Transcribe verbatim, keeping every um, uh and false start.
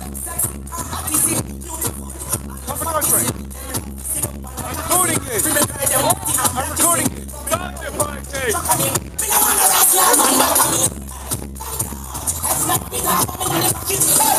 Come on, Frank. I'm recording this. I'm recording this. Stop the party.